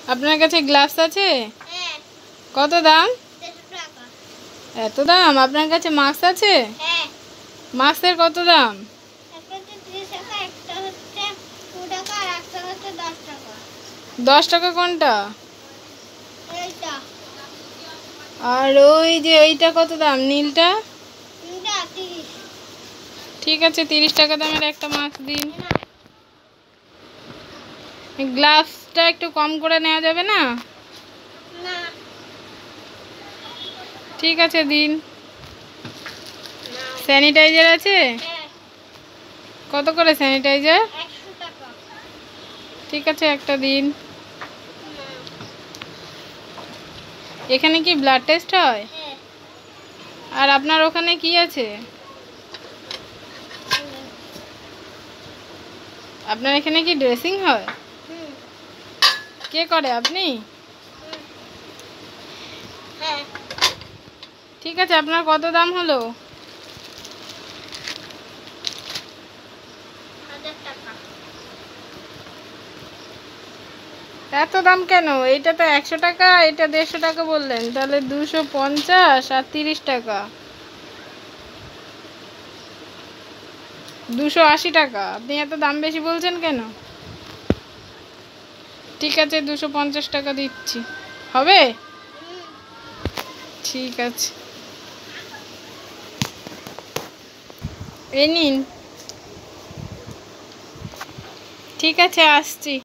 আপনার কাছে গ্লাভস আছে? হ্যাঁ। কত দাম? 150 টাকা। এত দাম? আপনার কাছে মাস্ক আছে? হ্যাঁ। মাস্কের কত দাম? একটা হচ্ছে 30 টাকা, একটা হচ্ছে 2 টাকা, আর একটা হচ্ছে 10 টাকা। 10 টাকা কোনটা? এইটা। আর ওই যে এইটা কত দাম, নীলটা? এটা 30। ঠিক আছে, 30 টাকা দামের একটা মাস্ক দিন। না। গ্লাভসটা একটু কম করে নেওয়া যাবে না? না। ঠিক আছে, দিন। না। স্যানিটাইজার আছে? হ্যাঁ। কত করে স্যানিটাইজার? 100 টাকা। ঠিক আছে, একটা দিন। না। এখানে কি ব্লাড টেস্ট হয়? হ্যাঁ। আর আপনার ওখানে কি আছে? আপনার এখানে কি ড্রেসিং হয়? হুম। কে করে, আপনি? হ্যাঁ। ঠিক আছে, আপনার কত দাম হলো? 1000 টাকা। এত দাম কেন? এইটা তো 100 টাকা, এটা 150 টাকা বললেন, তাহলে 250 আর 30 টাকা, 280 টাকা। আপনি এত দাম বেশি বলছেন কেন? ঠিক আছে, 250 টাকা দিচ্ছি। হবে? ঠিক আছে, এই নিন। ঠিক আছে, আসছি।